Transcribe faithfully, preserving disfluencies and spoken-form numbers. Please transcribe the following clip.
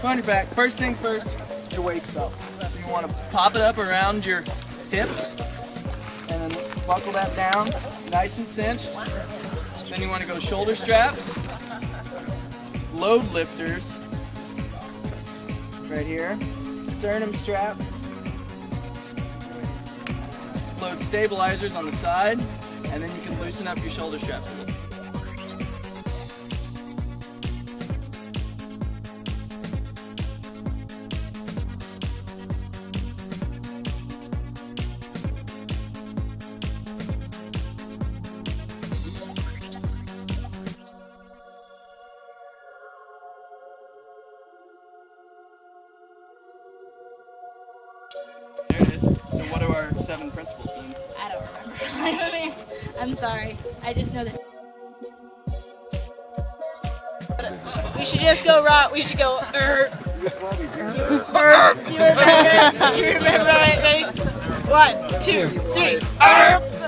on your back. First thing first, your waist belt. So you want to pop it up around your hips and then buckle that down, nice and cinched. Then you want to go shoulder straps, load lifters, right here, sternum strap, load stabilizers on the side, and then you can loosen up your shoulder straps a little. There it is. So what are our seven principles then? I don't remember. I mean, I'm sorry. I just know that. We should just go raw. We should go. Er, er. You remember? You remember it? Ready? One, two, three. Er.